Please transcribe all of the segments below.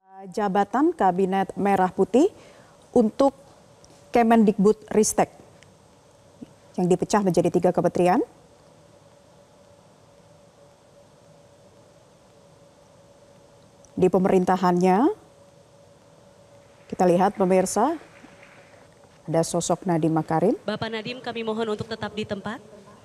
Jabatan Kabinet Merah Putih untuk Kemendikbudristek yang dipecah menjadi 3 kementerian. Di pemerintahannya, kita lihat pemirsa, ada sosok Nadiem Makarim. Bapak Nadiem, kami mohon untuk tetap di tempat.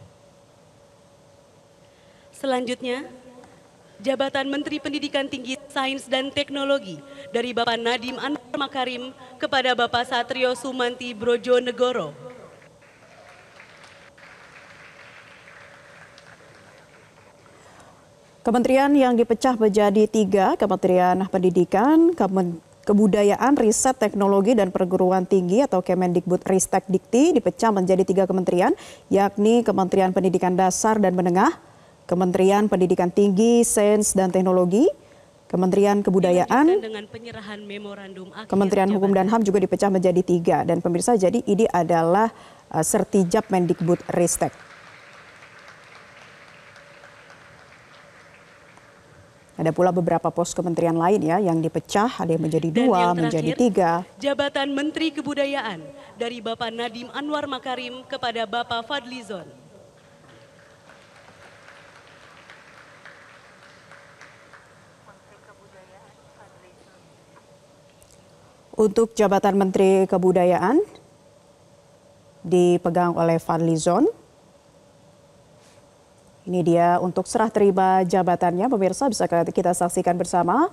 Selanjutnya, jabatan Menteri Pendidikan Tinggi, Sains dan Teknologi dari Bapak Nadiem Anwar Makarim kepada Bapak Satrio Sumanti Brojonegoro. Kementerian yang dipecah menjadi 3, Kementerian Pendidikan, Kebudayaan, Riset, Teknologi, dan Perguruan Tinggi atau Kemendikbudristek Dikti dipecah menjadi 3 kementerian, yakni Kementerian Pendidikan Dasar dan Menengah, Kementerian Pendidikan Tinggi, Sains dan Teknologi, Kementerian Kebudayaan, Kementerian Hukum dan HAM juga dipecah menjadi 3. Dan pemirsa, jadi ini adalah Sertijab Mendikbudristek. Ada pula beberapa pos kementerian lain ya yang dipecah, ada yang menjadi 2, menjadi 3. Jabatan Menteri Kebudayaan dari Bapak Nadiem Anwar Makarim kepada Bapak Fadlizon. Untuk jabatan Menteri Kebudayaan dipegang oleh Fadlizon. Ini dia untuk serah terima jabatannya, pemirsa bisa kita saksikan bersama.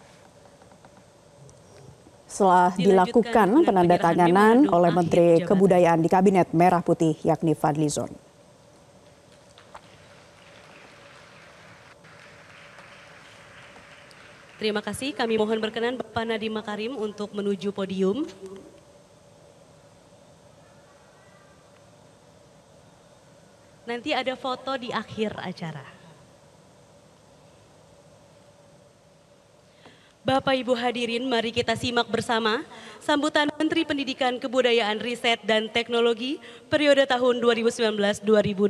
Setelah dilakukan penandatanganan oleh Menteri Kebudayaan di Kabinet Merah Putih, yakni Fadlizon. Terima kasih, kami mohon berkenan Bapak Nadiem Makarim untuk menuju podium. Nanti ada foto di akhir acara. Bapak Ibu hadirin, mari kita simak bersama sambutan Menteri Pendidikan, Kebudayaan, Riset, dan Teknologi periode tahun 2019-2024.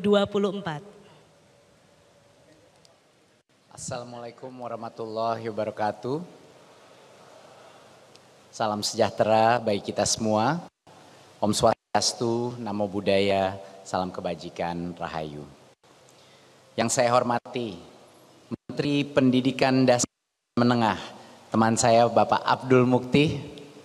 Assalamualaikum warahmatullahi wabarakatuh. Salam sejahtera bagi kita semua. Om Swastiastu, Namo Buddhaya, salam kebajikan, Rahayu. Yang saya hormati, Menteri Pendidikan Dasar dan Menengah, teman saya Bapak Abdul Mukti.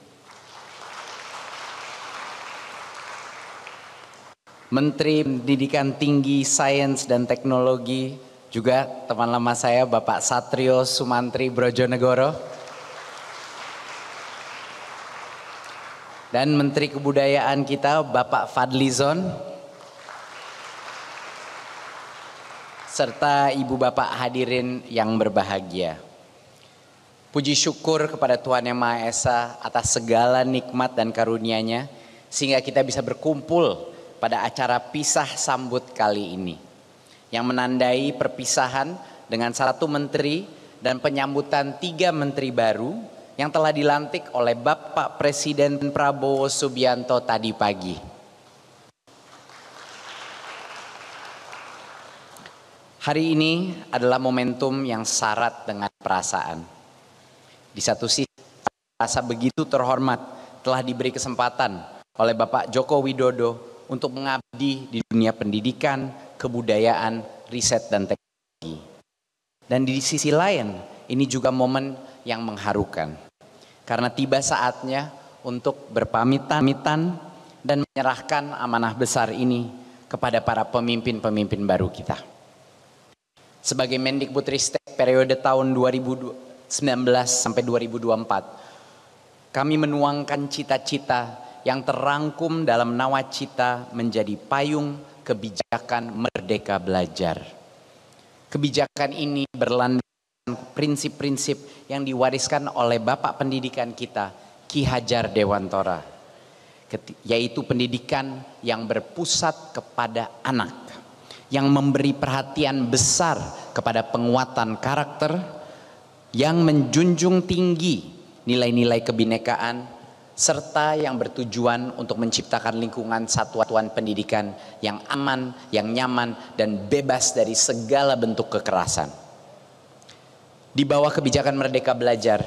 Menteri Pendidikan Tinggi, Sains dan Teknologi, juga teman lama saya Bapak Satrio Sumantri Brojonegoro. Dan Menteri Kebudayaan kita Bapak Fadlizon. Serta ibu bapak hadirin yang berbahagia. Puji syukur kepada Tuhan Yang Maha Esa atas segala nikmat dan karunia-Nya sehingga kita bisa berkumpul pada acara pisah sambut kali ini. Yang menandai perpisahan dengan 1 menteri dan penyambutan 3 menteri baru yang telah dilantik oleh Bapak Presiden Prabowo Subianto tadi pagi. Hari ini adalah momentum yang syarat dengan perasaan. Di satu sisi, rasa begitu terhormat telah diberi kesempatan oleh Bapak Joko Widodo untuk mengabdi di dunia pendidikan, kebudayaan, riset, dan teknologi. Dan di sisi lain, ini juga momen yang mengharukan. Karena tiba saatnya untuk berpamitan dan menyerahkan amanah besar ini kepada para pemimpin-pemimpin baru kita. Sebagai Mendikbudristek periode tahun 2019 sampai 2024, kami menuangkan cita-cita yang terangkum dalam nawacita menjadi payung kebijakan Merdeka Belajar. Kebijakan ini berlandaskan prinsip-prinsip yang diwariskan oleh Bapak Pendidikan kita, Ki Hajar Dewantara, yaitu pendidikan yang berpusat kepada anak, yang memberi perhatian besar kepada penguatan karakter, yang menjunjung tinggi nilai-nilai kebinekaan, serta yang bertujuan untuk menciptakan lingkungan satuan pendidikan yang aman, yang nyaman, dan bebas dari segala bentuk kekerasan. Di bawah kebijakan Merdeka Belajar,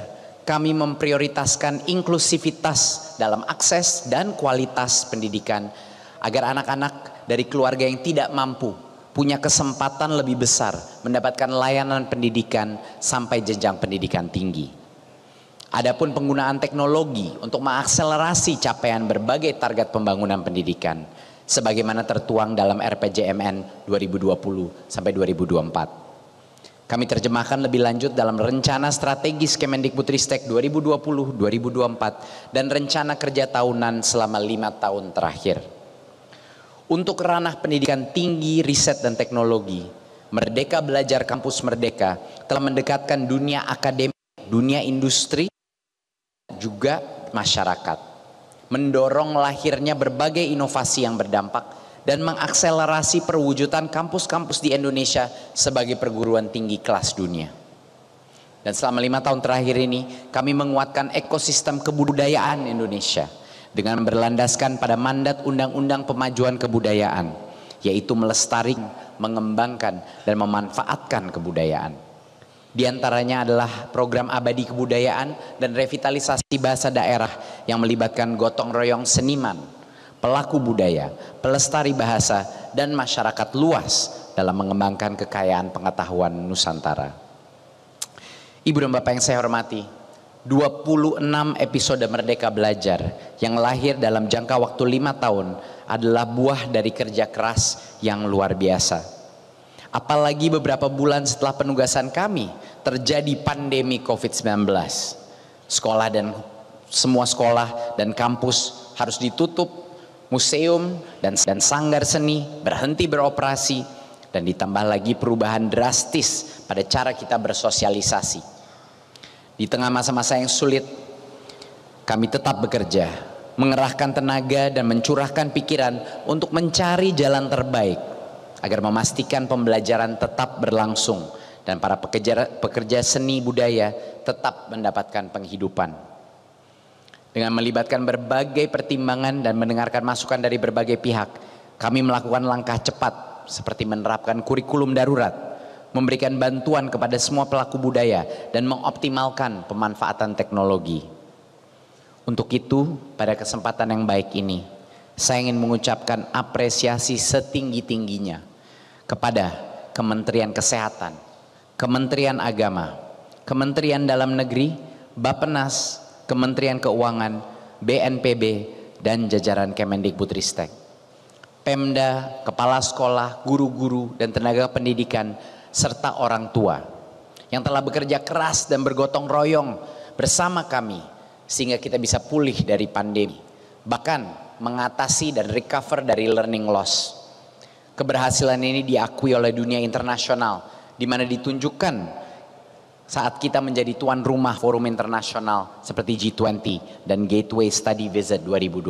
kami memprioritaskan inklusivitas dalam akses dan kualitas pendidikan agar anak-anak dari keluarga yang tidak mampu punya kesempatan lebih besar mendapatkan layanan pendidikan sampai jenjang pendidikan tinggi. Adapun penggunaan teknologi untuk mengakselerasi capaian berbagai target pembangunan pendidikan sebagaimana tertuang dalam RPJMN 2020 sampai 2024. Kami terjemahkan lebih lanjut dalam rencana strategis Kemendikbudristek 2020-2024 dan rencana kerja tahunan selama 5 tahun terakhir. Untuk ranah pendidikan tinggi, riset dan teknologi, Merdeka Belajar Kampus Merdeka telah mendekatkan dunia akademik, dunia industri, juga masyarakat. Mendorong lahirnya berbagai inovasi yang berdampak dan mengakselerasi perwujudan kampus-kampus di Indonesia sebagai perguruan tinggi kelas dunia. Dan selama 5 tahun terakhir ini kami menguatkan ekosistem kebudayaan Indonesia dengan berlandaskan pada mandat Undang-Undang Pemajuan Kebudayaan, yaitu melestarikan, mengembangkan dan memanfaatkan kebudayaan. Di antaranya adalah program abadi kebudayaan dan revitalisasi bahasa daerah yang melibatkan gotong royong seniman, pelaku budaya, pelestari bahasa, dan masyarakat luas dalam mengembangkan kekayaan pengetahuan Nusantara. Ibu dan Bapak yang saya hormati, 26 episode Merdeka Belajar yang lahir dalam jangka waktu 5 tahun adalah buah dari kerja keras yang luar biasa. Apalagi beberapa bulan setelah penugasan kami terjadi pandemi COVID-19. Semua sekolah dan kampus harus ditutup, museum dan sanggar seni berhenti beroperasi, dan ditambah lagi perubahan drastis pada cara kita bersosialisasi. Di tengah masa-masa yang sulit, kami tetap bekerja, mengerahkan tenaga dan mencurahkan pikiran untuk mencari jalan terbaik agar memastikan pembelajaran tetap berlangsung dan para pekerja seni budaya tetap mendapatkan penghidupan. Dengan melibatkan berbagai pertimbangan dan mendengarkan masukan dari berbagai pihak, kami melakukan langkah cepat seperti menerapkan kurikulum darurat, memberikan bantuan kepada semua pelaku budaya, dan mengoptimalkan pemanfaatan teknologi. Untuk itu, pada kesempatan yang baik ini, saya ingin mengucapkan apresiasi setinggi-tingginya kepada Kementerian Kesehatan, Kementerian Agama, Kementerian Dalam Negeri, Bappenas, Kementerian Keuangan, BNPB, dan jajaran Kemendikbudristek. Pemda, kepala sekolah, guru-guru, dan tenaga pendidikan, serta orang tua yang telah bekerja keras dan bergotong royong bersama kami sehingga kita bisa pulih dari pandemi, bahkan mengatasi dan recover dari learning loss. Keberhasilan ini diakui oleh dunia internasional, di mana ditunjukkan saat kita menjadi tuan rumah forum internasional seperti G20 dan Gateway Study Visit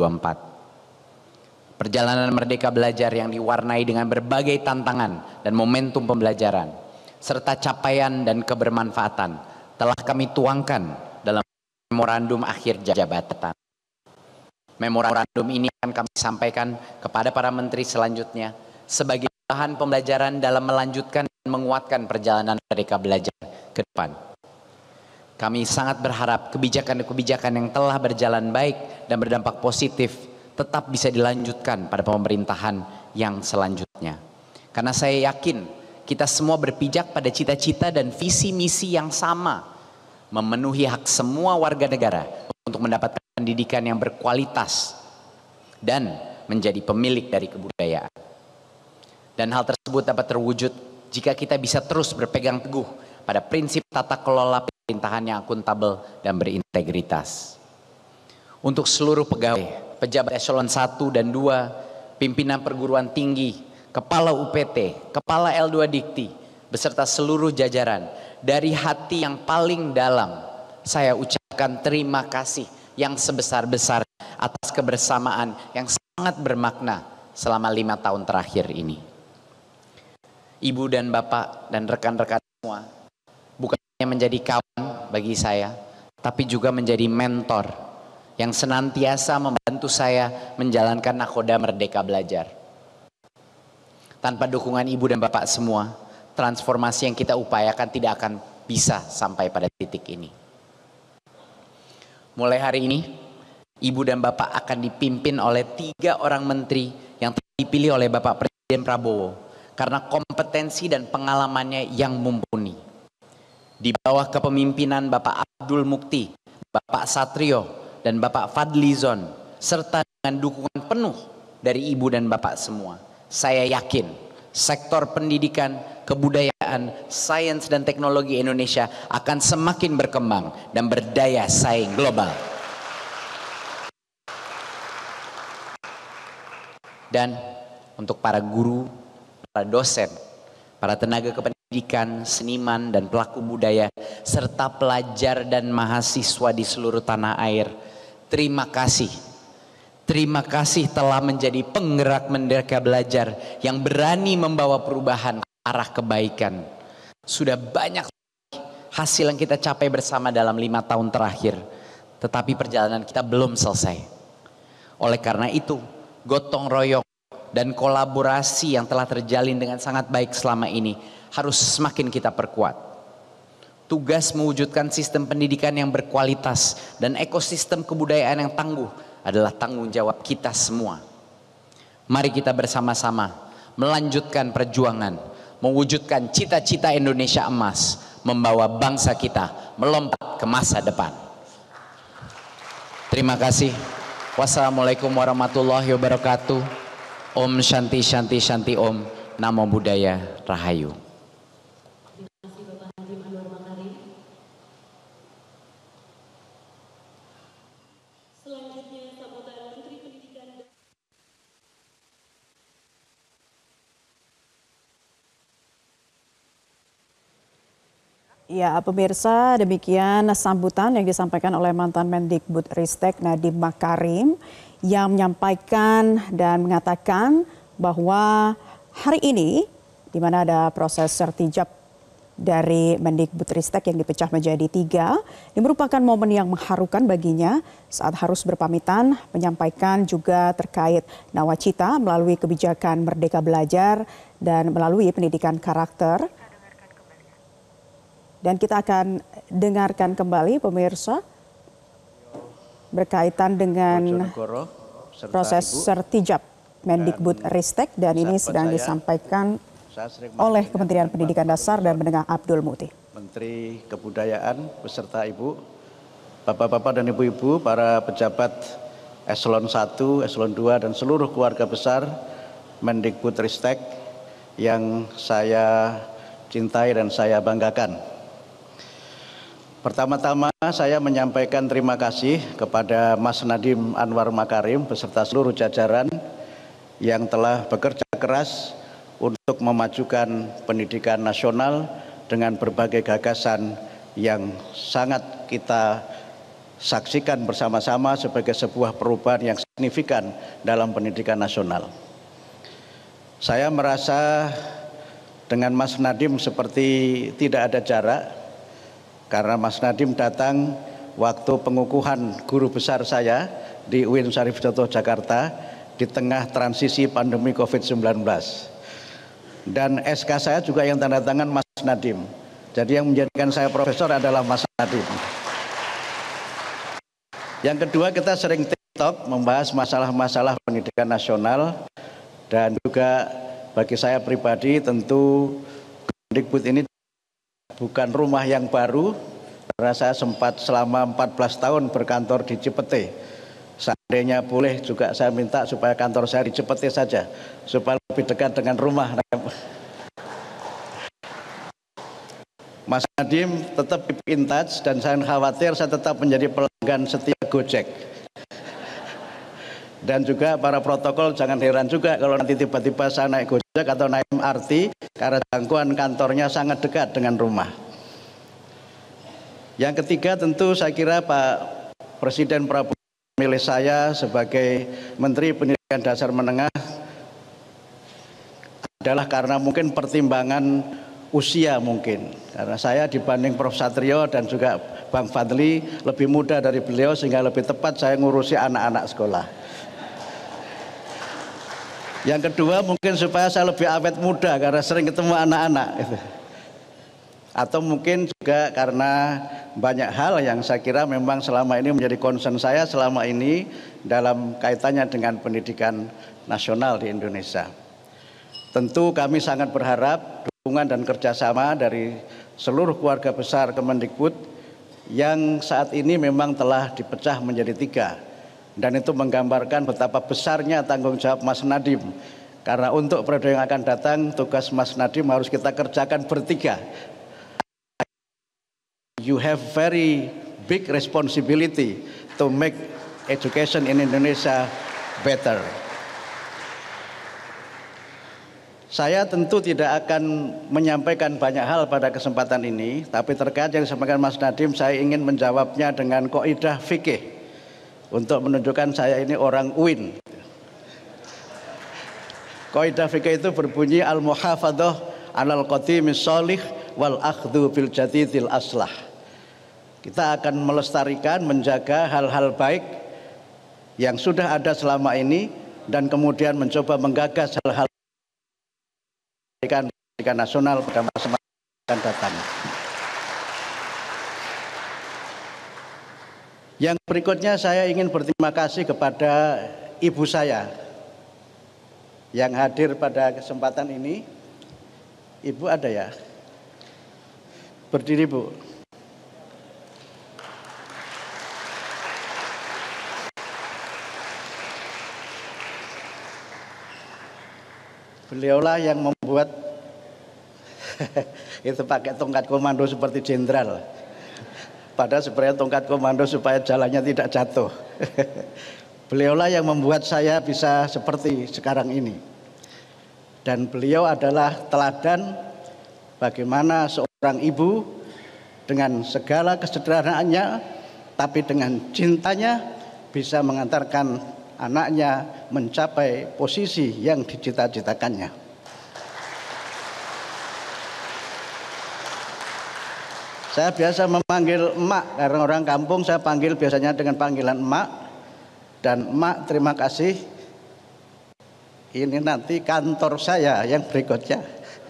2024. Perjalanan Merdeka Belajar yang diwarnai dengan berbagai tantangan dan momentum pembelajaran, serta capaian dan kebermanfaatan telah kami tuangkan dalam memorandum akhir jabatan. Memorandum ini akan kami sampaikan kepada para menteri selanjutnya sebagai bahan pembelajaran dalam melanjutkan dan menguatkan perjalanan Merdeka Belajar ke depan. Kami sangat berharap kebijakan-kebijakan yang telah berjalan baik dan berdampak positif tetap bisa dilanjutkan pada pemerintahan yang selanjutnya. Karena saya yakin kita semua berpijak pada cita-cita dan visi misi yang sama, memenuhi hak semua warga negara untuk mendapatkan pendidikan yang berkualitas dan menjadi pemilik dari kebudayaan. Dan hal tersebut dapat terwujud jika kita bisa terus berpegang teguh pada prinsip tata kelola pemerintahan yang akuntabel dan berintegritas. Untuk seluruh pegawai, pejabat eselon 1 dan 2, pimpinan perguruan tinggi, kepala UPT, kepala L2 Dikti, beserta seluruh jajaran, dari hati yang paling dalam, saya ucapkan terima kasih yang sebesar-besar atas kebersamaan yang sangat bermakna selama 5 tahun terakhir ini. Ibu dan Bapak dan rekan-rekan semua, bukan hanya menjadi kawan bagi saya, tapi juga menjadi mentor yang senantiasa membantu saya menjalankan nakhoda Merdeka Belajar. Tanpa dukungan Ibu dan Bapak semua, transformasi yang kita upayakan tidak akan bisa sampai pada titik ini. Mulai hari ini, Ibu dan Bapak akan dipimpin oleh 3 orang menteri yang dipilih oleh Bapak Presiden Prabowo karena kompetensi dan pengalamannya yang mumpuni. Di bawah kepemimpinan Bapak Abdul Mukti, Bapak Satrio, dan Bapak Fadlizon, serta dengan dukungan penuh dari Ibu dan Bapak semua, saya yakin sektor pendidikan, kebudayaan, sains dan teknologi Indonesia akan semakin berkembang dan berdaya saing global. Dan untuk para guru, para dosen, para tenaga kependidikan, seniman dan pelaku budaya, serta pelajar dan mahasiswa di seluruh tanah air, terima kasih. Terima kasih telah menjadi penggerak Merdeka Belajar yang berani membawa perubahan ke arah kebaikan. Sudah banyak hasil yang kita capai bersama dalam 5 tahun terakhir, tetapi perjalanan kita belum selesai. Oleh karena itu, gotong royong dan kolaborasi yang telah terjalin dengan sangat baik selama ini harus semakin kita perkuat. Tugas mewujudkan sistem pendidikan yang berkualitas dan ekosistem kebudayaan yang tangguh adalah tanggung jawab kita semua. Mari kita bersama-sama melanjutkan perjuangan, mewujudkan cita-cita Indonesia emas, membawa bangsa kita melompat ke masa depan. Terima kasih. Wassalamualaikum warahmatullahi wabarakatuh. Om Shanti Shanti Shanti Om. Namo Buddhaya Rahayu. Selanjutnya sambutan Menteri Pendidikan. Ya, pemirsa, demikian sambutan yang disampaikan oleh mantan Mendikbudristek Nadiem Makarim yang menyampaikan dan mengatakan bahwa hari ini di mana ada proses sertijab dari Mendikbudristek yang dipecah menjadi 3, ini merupakan momen yang mengharukan baginya saat harus berpamitan menyampaikan juga terkait nawacita melalui kebijakan Merdeka Belajar dan melalui pendidikan karakter. Dan kita akan dengarkan kembali pemirsa berkaitan dengan proses sertijab Mendikbudristek dan ini sedang disampaikan oleh Kementerian Pendidikan Dasar dan Menengah Abdul Mukti. Menteri Kebudayaan beserta Ibu, Bapak-bapak dan Ibu-ibu, para pejabat Eselon 1, Eselon 2 dan seluruh keluarga besar Mendikbudristek yang saya cintai dan saya banggakan. Pertama-tama saya menyampaikan terima kasih kepada Mas Nadiem Anwar Makarim beserta seluruh jajaran yang telah bekerja keras untuk memajukan pendidikan nasional dengan berbagai gagasan yang sangat kita saksikan bersama-sama sebagai sebuah perubahan yang signifikan dalam pendidikan nasional. Saya merasa dengan Mas Nadiem seperti tidak ada jarak, karena Mas Nadiem datang waktu pengukuhan guru besar saya di UIN Syarif Hidayatullah Jakarta di tengah transisi pandemi COVID-19. Dan SK saya juga yang tanda tangan Mas Nadiem. Jadi yang menjadikan saya profesor adalah Mas Nadiem. Yang kedua, kita sering TikTok membahas masalah-masalah pendidikan nasional, dan juga bagi saya pribadi tentu Kemendikbud ini bukan rumah yang baru, karena saya sempat selama 14 tahun berkantor di Cipete. Seandainya boleh juga saya minta supaya kantor saya di Cipete saja, supaya lebih dekat dengan rumah. Mas Nadiem tetap keep in touch dan saya khawatir saya tetap menjadi pelanggan setia Gojek. Dan juga para protokol jangan heran juga kalau nanti tiba-tiba saya naik Gojek atau naik MRT karena jangkauan kantornya sangat dekat dengan rumah. Yang ketiga, tentu saya kira Pak Presiden Prabowo memilih saya sebagai Menteri Pendidikan Dasar Menengah adalah karena mungkin pertimbangan usia mungkin. Karena saya dibanding Prof. Satrio dan juga Bang Fadli lebih muda dari beliau sehingga lebih tepat saya ngurusi anak-anak sekolah. Yang kedua mungkin supaya saya lebih awet muda karena sering ketemu anak-anak. Atau mungkin juga karena banyak hal yang saya kira memang selama ini menjadi concern saya selama ini dalam kaitannya dengan pendidikan nasional di Indonesia. Tentu kami sangat berharap dukungan dan kerjasama dari seluruh keluarga besar Kemendikbud yang saat ini memang telah dipecah menjadi 3. Dan itu menggambarkan betapa besarnya tanggung jawab Mas Nadiem. Karena untuk periode yang akan datang, tugas Mas Nadiem harus kita kerjakan bertiga. You have very big responsibility to make education in Indonesia better. Saya tentu tidak akan menyampaikan banyak hal pada kesempatan ini, tapi terkait yang disampaikan Mas Nadiem, saya ingin menjawabnya dengan kaidah fikih untuk menunjukkan saya ini orang UIN. Kaidah fikih itu berbunyi al-muhafadzah 'alal qadimis shalih wal akhdhu bil jadidil aslah. Kita akan melestarikan, menjaga hal-hal baik yang sudah ada selama ini dan kemudian mencoba menggagas hal-hal pendidikan nasional pada masa akan datang. Yang berikutnya saya ingin berterima kasih kepada ibu saya yang hadir pada kesempatan ini. Ibu ada ya? Berdiri, Bu. Beliaulah yang membuat itu pakai tongkat komando seperti jenderal. Padahal sebenarnya tongkat komando supaya jalannya tidak jatuh. Beliaulah yang membuat saya bisa seperti sekarang ini. Dan beliau adalah teladan bagaimana seorang ibu dengan segala kesederhanaannya, tapi dengan cintanya bisa mengantarkan anaknya mencapai posisi yang dicita-citakannya. Saya biasa memanggil emak, karena orang kampung saya panggil biasanya dengan panggilan emak. Dan emak, terima kasih. Ini nanti kantor saya yang berikutnya.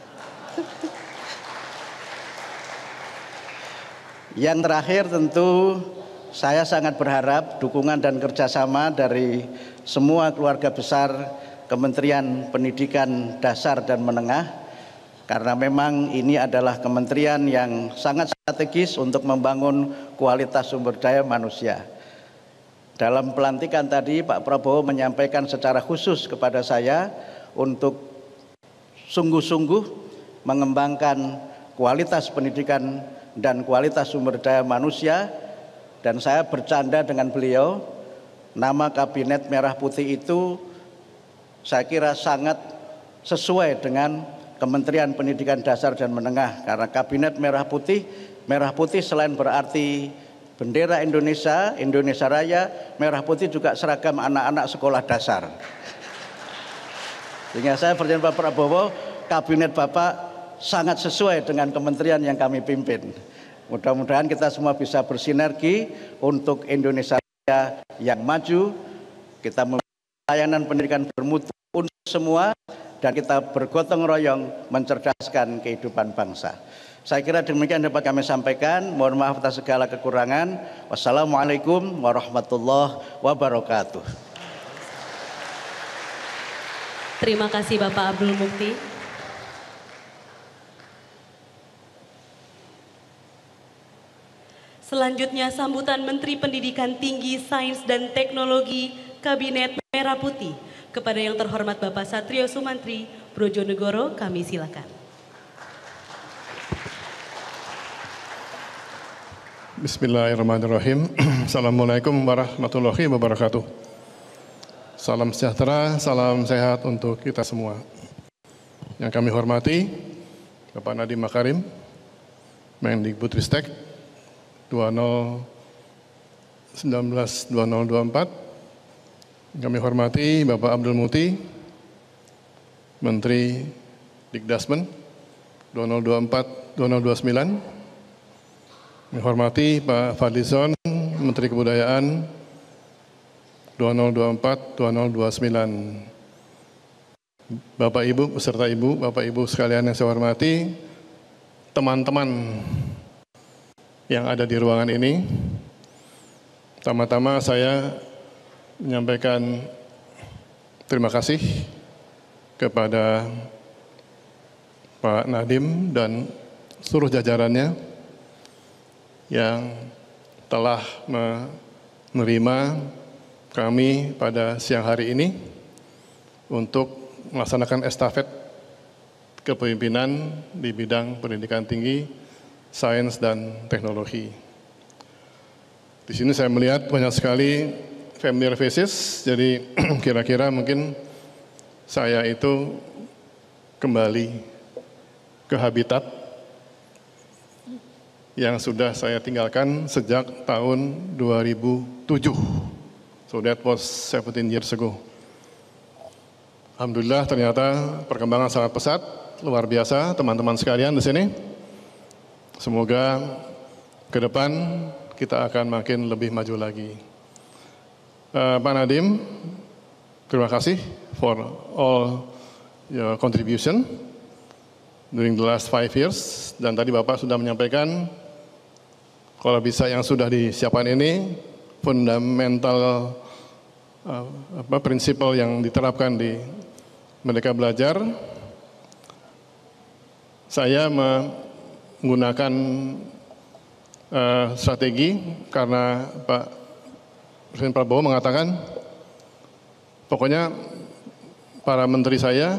Yang terakhir tentu saya sangat berharap dukungan dan kerjasama dari semua keluarga besar Kementerian Pendidikan Dasar dan Menengah, karena memang ini adalah kementerian yang sangat strategis untuk membangun kualitas sumber daya manusia. Dalam pelantikan tadi Pak Prabowo menyampaikan secara khusus kepada saya untuk sungguh-sungguh mengembangkan kualitas pendidikan dan kualitas sumber daya manusia. Dan saya bercanda dengan beliau, nama Kabinet Merah Putih itu saya kira sangat sesuai dengan Kementerian Pendidikan Dasar dan Menengah. Karena Kabinet Merah Putih selain berarti bendera Indonesia, Indonesia Raya, merah putih juga seragam anak-anak sekolah dasar. Sehingga saya percaya Pak Prabowo, Kabinet Bapak sangat sesuai dengan kementerian yang kami pimpin. Mudah-mudahan kita semua bisa bersinergi untuk Indonesia yang maju. Kita memberikan layanan pendidikan bermutu untuk semua dan kita bergotong royong mencerdaskan kehidupan bangsa. Saya kira demikian dapat kami sampaikan. Mohon maaf atas segala kekurangan. Wassalamualaikum warahmatullahi wabarakatuh. Terima kasih Bapak Abdul Mukti. Selanjutnya sambutan Menteri Pendidikan Tinggi, Sains dan Teknologi Kabinet Merah Putih kepada yang terhormat Bapak Satrio Sumantri Brojonegoro, kami silakan. Bismillahirrahmanirrahim. Assalamualaikum warahmatullahi wabarakatuh. Salam sejahtera, salam sehat untuk kita semua. Yang kami hormati Bapak Nadiem Makarim, Mendikbudristek 2019-2024. Kami hormati Bapak Abdul Mukti, Menteri Dikdasmen 2024-2029. Kami hormati Pak Fadlizon, Menteri Kebudayaan 2024-2029. Bapak Ibu beserta Ibu, Bapak Ibu sekalian yang saya hormati, teman-teman yang ada di ruangan ini. Pertama-tama saya menyampaikan terima kasih kepada Pak Nadiem dan seluruh jajarannya yang telah menerima kami pada siang hari ini untuk melaksanakan estafet kepemimpinan di bidang pendidikan tinggi, sains, dan teknologi. Di sini saya melihat banyak sekali familiar faces, jadi kira-kira mungkin saya itu kembali ke habitat yang sudah saya tinggalkan sejak tahun 2007. So that was 17 years ago. Alhamdulillah ternyata perkembangan sangat pesat, luar biasa teman-teman sekalian di sini. Semoga ke depan kita akan makin lebih maju lagi. Pak Nadiem, terima kasih for all your contribution during the last 5 years. Dan tadi Bapak sudah menyampaikan kalau bisa yang sudah disiapkan ini fundamental prinsipal yang diterapkan di Merdeka Belajar. Saya menggunakan strategi karena Pak Presiden Prabowo mengatakan pokoknya para menteri saya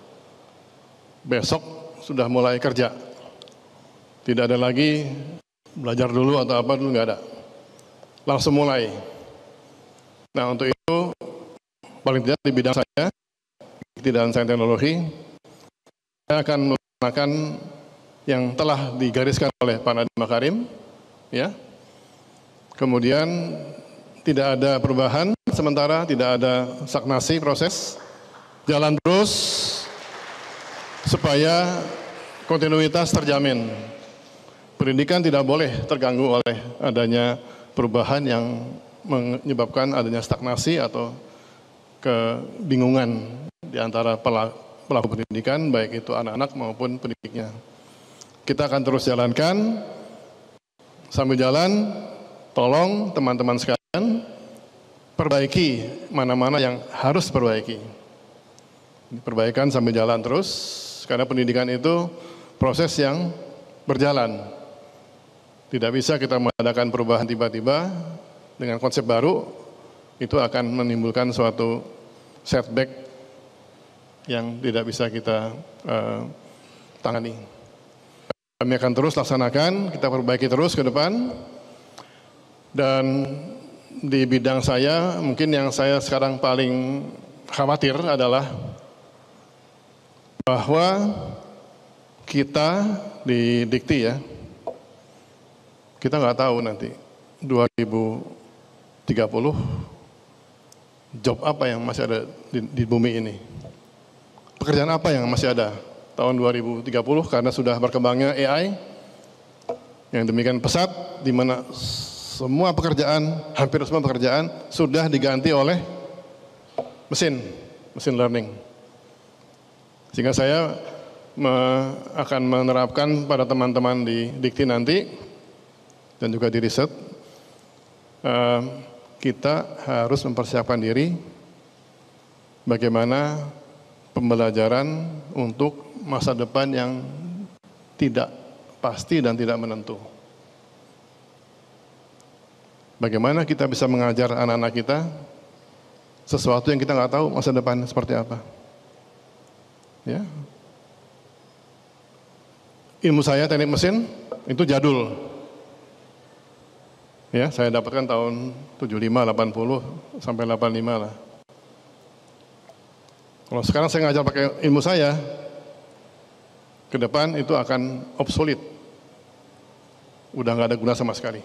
besok sudah mulai kerja. Tidak ada lagi belajar dulu atau apa dulu, nggak ada. Langsung mulai. Nah untuk itu paling tidak di bidang saya, dan sains teknologi, saya akan melakukan yang telah digariskan oleh Pak Nadiem Makarim, ya. Kemudian tidak ada perubahan sementara, tidak ada stagnasi proses, jalan terus supaya kontinuitas terjamin. Pendidikan tidak boleh terganggu oleh adanya perubahan yang menyebabkan adanya stagnasi atau kebingungan di antara pelaku pendidikan, baik itu anak-anak maupun pendidiknya. Kita akan terus jalankan, sambil jalan, tolong teman-teman sekalian, perbaiki mana-mana yang harus diperbaiki. Perbaikan sambil jalan terus, karena pendidikan itu proses yang berjalan. Tidak bisa kita mengadakan perubahan tiba-tiba dengan konsep baru, itu akan menimbulkan suatu setback yang tidak bisa kita tangani. Kami akan terus laksanakan, kita perbaiki terus ke depan. Dan di bidang saya, mungkin yang saya sekarang paling khawatir adalah bahwa kita di Dikti ya, kita nggak tahu nanti 2030 job apa yang masih ada di bumi ini. Pekerjaan apa yang masih ada tahun 2030 karena sudah berkembangnya AI yang demikian pesat, di mana semua pekerjaan, hampir semua pekerjaan sudah diganti oleh mesin learning. Sehingga saya akan menerapkan pada teman-teman di Dikti nanti dan juga di riset, kita harus mempersiapkan diri bagaimana pembelajaran untuk masa depan yang tidak pasti dan tidak menentu. Bagaimana kita bisa mengajar anak-anak kita sesuatu yang kita nggak tahu masa depan seperti apa. Ya. Ilmu saya teknik mesin itu jadul. Ya, saya dapatkan tahun 75, 80 sampai 85 lah. Kalau sekarang saya ngajar pakai ilmu saya, ke depan itu akan obsolete. Udah nggak ada guna sama sekali.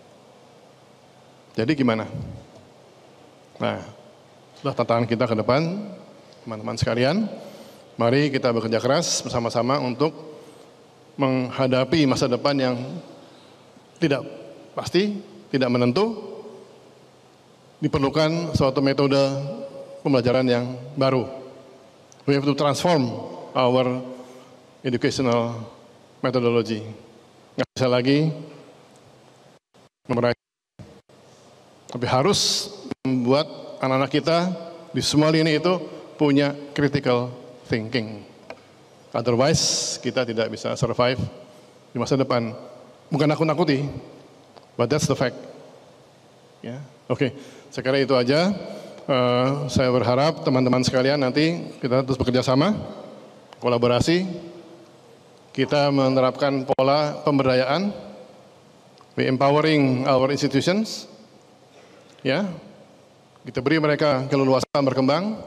Jadi gimana? Nah, itulah tantangan kita ke depan, teman-teman sekalian. Mari kita bekerja keras bersama-sama untuk menghadapi masa depan yang tidak pasti, tidak menentu. Diperlukan suatu metode pembelajaran yang baru. We have to transform our educational metodologi. Nggak bisa lagi memeraih. Tapi harus membuat anak-anak kita di semua lini itu punya critical thinking. Otherwise, kita tidak bisa survive di masa depan. Bukan nakut-nakuti, but that's the fact. Ya, oke. Saya kira itu aja. Saya berharap teman-teman sekalian nanti kita terus bekerja sama, kolaborasi. Kita menerapkan pola pemberdayaan, we empowering our institutions. Ya, kita beri mereka keleluasaan berkembang.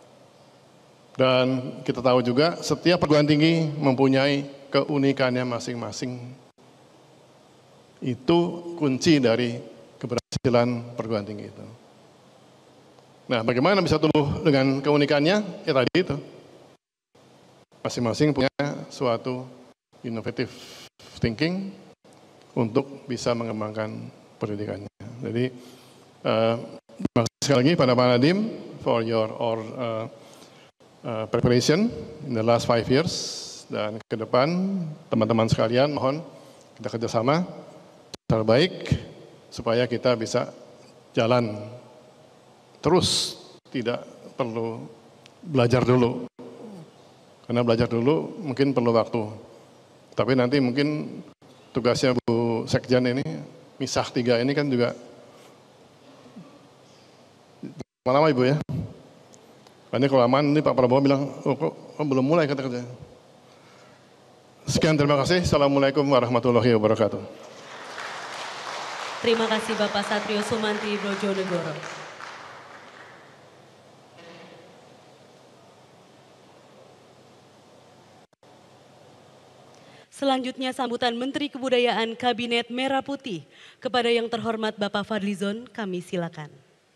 Dan kita tahu juga setiap perguruan tinggi mempunyai keunikannya masing-masing. Itu kunci dari keberhasilan perguruan tinggi itu. Nah, bagaimana bisa tumbuh dengan keunikannya? Ya tadi itu. Masing-masing punya suatu innovative thinking untuk bisa mengembangkan pendidikannya. Jadi, terima kasih sekali lagi pada Pak Nadiem for your preparation in the last 5 years. Dan ke depan, teman-teman sekalian, mohon kita kerjasama terbaik supaya kita bisa jalan terus, tidak perlu belajar dulu. Karena belajar dulu mungkin perlu waktu. Tapi nanti mungkin tugasnya Bu Sekjen ini, misah 3 ini kan juga lama Ibu ya. Karena kalau aman ini Pak Prabowo bilang, oh, kok belum mulai kata-kata. Sekian, terima kasih. Assalamualaikum warahmatullahi wabarakatuh. Terima kasih Bapak Satrio Sumanti Brojonegoro. Selanjutnya sambutan Menteri Kebudayaan Kabinet Merah Putih. Kepada yang terhormat Bapak Fadlizon, kami silakan.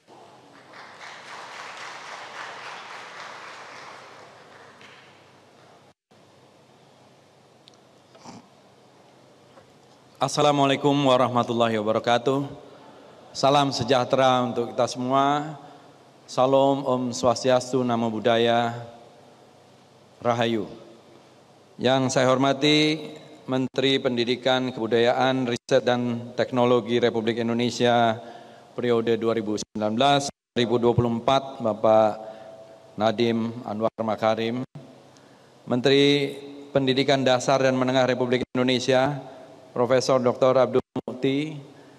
Assalamualaikum warahmatullahi wabarakatuh. Salam sejahtera untuk kita semua. Salam, Om Swastiastu, Namo Buddhaya, Rahayu. Yang saya hormati Menteri Pendidikan, Kebudayaan, Riset dan Teknologi Republik Indonesia periode 2019-2024, Bapak Nadiem Anwar Makarim. Menteri Pendidikan Dasar dan Menengah Republik Indonesia, Profesor Dr. Abdul Mukti.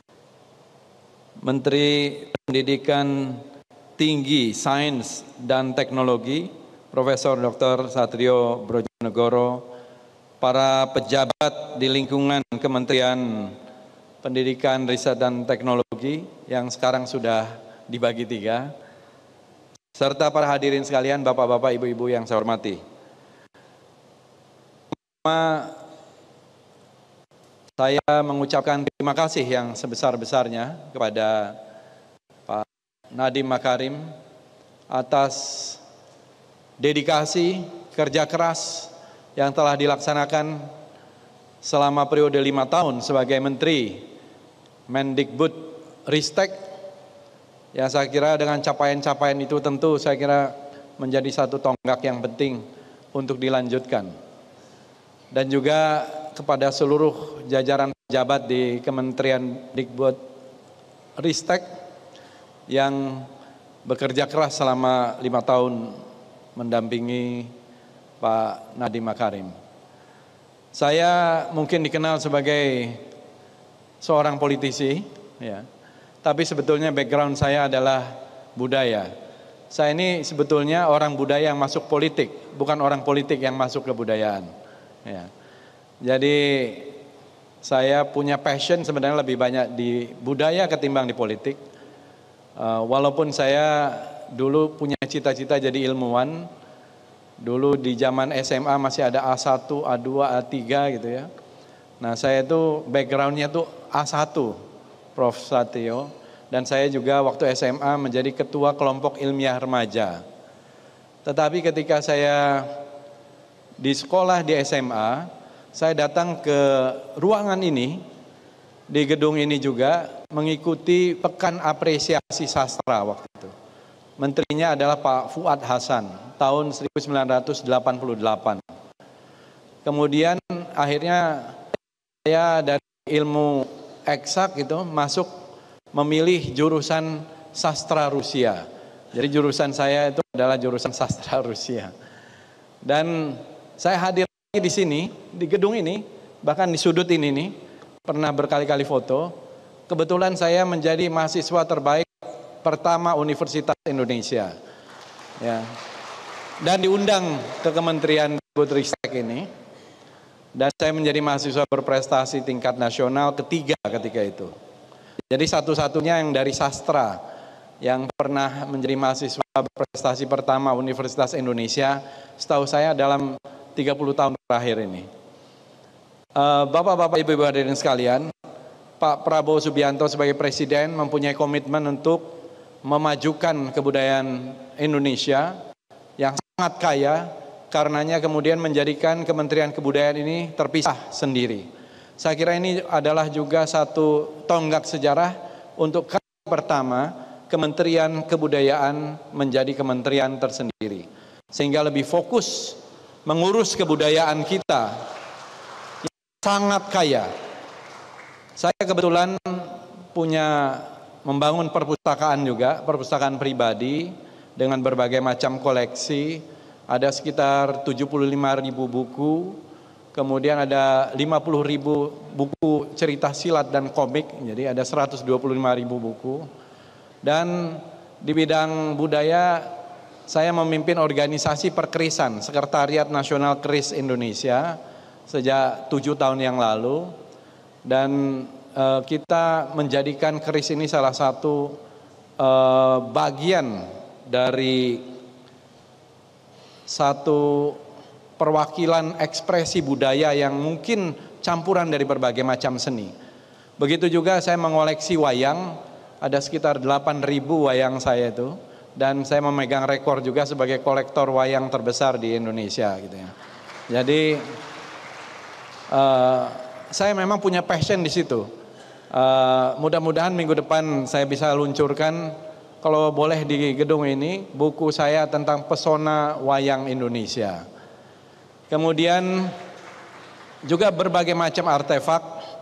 Menteri Pendidikan Tinggi, Sains dan Teknologi, Profesor Dr. Satrio Brojonegoro, para pejabat di lingkungan Kementerian Pendidikan, Riset dan Teknologi yang sekarang sudah dibagi 3, serta para hadirin sekalian, bapak-bapak, ibu-ibu yang saya hormati. Saya mengucapkan terima kasih yang sebesar-besarnya kepada Pak Nadiem Makarim atas dedikasi, kerja keras yang telah dilaksanakan selama periode 5 tahun sebagai Menteri Mendikbud Ristek. Ya, saya kira dengan capaian-capaian itu tentu saya kira menjadi satu tonggak yang penting untuk dilanjutkan. Dan juga kepada seluruh jajaran pejabat di Kementerian Dikbud Ristek yang bekerja keras selama 5 tahun mendampingi Pak Nadiem Makarim. Saya mungkin dikenal sebagai seorang politisi, ya, tapi sebetulnya background saya adalah budaya. Saya ini sebetulnya orang budaya yang masuk politik, bukan orang politik yang masuk ke budayaan. Ya. Jadi saya punya passion sebenarnya lebih banyak di budaya ketimbang di politik. Walaupun saya dulu punya cita-cita jadi ilmuwan, dulu di zaman SMA masih ada A1, A2, A3 gitu ya. Nah, saya itu backgroundnya tuh A1, Prof. Satrio, dan saya juga waktu SMA menjadi ketua kelompok ilmiah remaja. Tetapi ketika saya di sekolah di SMA, saya datang ke ruangan ini, di gedung ini juga mengikuti Pekan Apresiasi Sastra waktu itu. Menterinya adalah Pak Fuad Hasan, tahun 1988. Kemudian akhirnya saya dari ilmu eksak gitu masuk memilih jurusan sastra Rusia. Jadi jurusan saya itu adalah jurusan sastra Rusia. Dan saya hadir lagi di sini, di gedung ini, bahkan di sudut ini nih, pernah berkali-kali foto. Kebetulan saya menjadi mahasiswa terbaik pertama Universitas Indonesia. Ya. Dan diundang ke Kementerian Ristek ini. Dan saya menjadi mahasiswa berprestasi tingkat nasional ketiga ketika itu. Jadi satu-satunya yang dari sastra yang pernah menjadi mahasiswa berprestasi pertama Universitas Indonesia setahu saya dalam 30 tahun terakhir ini. Bapak-bapak, ibu-ibu hadirin sekalian, Pak Prabowo Subianto sebagai Presiden mempunyai komitmen untuk memajukan kebudayaan Indonesia yang sangat kaya, karenanya kemudian menjadikan Kementerian Kebudayaan ini terpisah sendiri. Saya kira ini adalah juga satu tonggak sejarah untuk kali pertama Kementerian Kebudayaan menjadi kementerian tersendiri. Sehingga lebih fokus mengurus kebudayaan kita yang sangat kaya. Saya kebetulan membangun perpustakaan juga, perpustakaan pribadi dengan berbagai macam koleksi. Ada sekitar 75.000 buku. Kemudian ada 50.000 buku cerita silat dan komik, jadi ada 125.000 buku. Dan di bidang budaya, saya memimpin organisasi perkerisan, Sekretariat Nasional Keris Indonesia, sejak 7 tahun yang lalu. Dan kita menjadikan keris ini salah satu bagian dari satu perwakilan ekspresi budaya yang mungkin campuran dari berbagai macam seni. Begitu juga saya mengoleksi wayang, ada sekitar 8.000 wayang saya itu, dan saya memegang rekor juga sebagai kolektor wayang terbesar di Indonesia gitu ya. Jadi saya memang punya passion di situ. Mudah-mudahan minggu depan saya bisa luncurkan, kalau boleh di gedung ini, buku saya tentang pesona wayang Indonesia. Kemudian juga berbagai macam artefak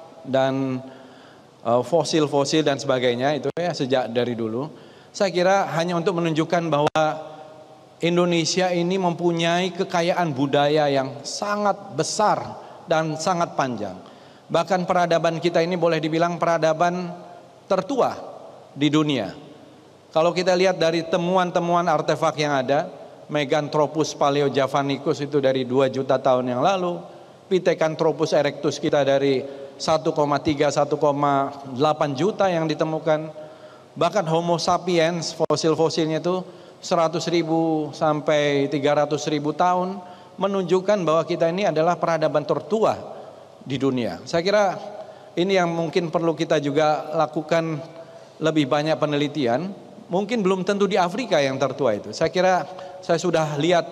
dan fosil-fosil dan sebagainya itu ya sejak dari dulu. Saya kira hanya untuk menunjukkan bahwa Indonesia ini mempunyai kekayaan budaya yang sangat besar dan sangat panjang. Bahkan peradaban kita ini boleh dibilang peradaban tertua di dunia. Kalau kita lihat dari temuan-temuan artefak yang ada, Meganthropus paleojavanicus itu dari 2 juta tahun yang lalu, Pithecanthropus erectus kita dari 1,8 juta yang ditemukan, bahkan Homo sapiens fosil-fosilnya itu 100.000 sampai 300.000 tahun, menunjukkan bahwa kita ini adalah peradaban tertua di dunia. Saya kira ini yang mungkin perlu kita juga lakukan lebih banyak penelitian. Mungkin belum tentu di Afrika yang tertua itu. Saya kira saya sudah lihat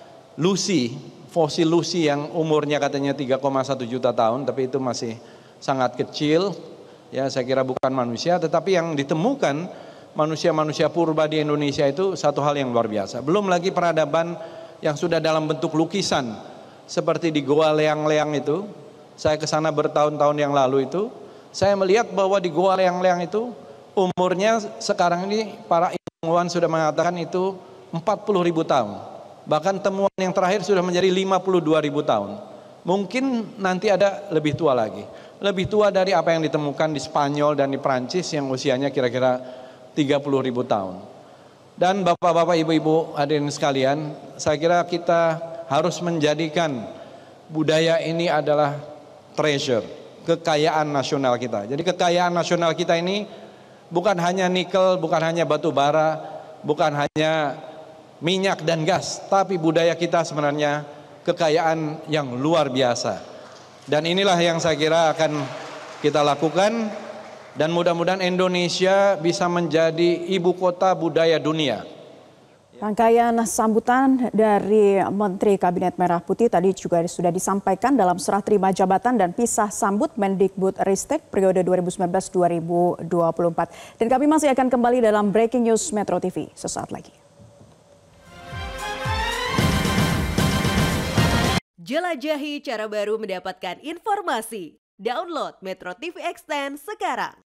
Lucy, fosil Lucy yang umurnya katanya 3,1 juta tahun, tapi itu masih sangat kecil. Ya, saya kira bukan manusia, tetapi yang ditemukan manusia-manusia purba di Indonesia itu satu hal yang luar biasa. Belum lagi peradaban yang sudah dalam bentuk lukisan, seperti di Goa Leang-Leang itu. Saya ke sana bertahun-tahun yang lalu itu, saya melihat bahwa di Goa Leang-Leang itu umurnya sekarang ini para ilmuwan sudah mengatakan itu 40.000 tahun. Bahkan temuan yang terakhir sudah menjadi 52.000 tahun. Mungkin nanti ada lebih tua lagi. Lebih tua dari apa yang ditemukan di Spanyol dan di Prancis yang usianya kira-kira 30.000 tahun. Dan bapak-bapak, ibu-ibu hadirin sekalian, saya kira kita harus menjadikan budaya ini adalah treasure, kekayaan nasional kita. Jadi kekayaan nasional kita ini bukan hanya nikel, bukan hanya batu bara, bukan hanya minyak dan gas, tapi budaya kita sebenarnya kekayaan yang luar biasa. Dan inilah yang saya kira akan kita lakukan, dan mudah-mudahan Indonesia bisa menjadi ibu kota budaya dunia. Rangkaian sambutan dari Menteri Kabinet Merah Putih tadi juga sudah disampaikan dalam serah terima jabatan dan pisah sambut Mendikbud Ristek periode 2019-2024. Dan kami masih akan kembali dalam Breaking News Metro TV sesaat lagi. Jelajahi cara baru mendapatkan informasi. Download Metro TV Extend sekarang.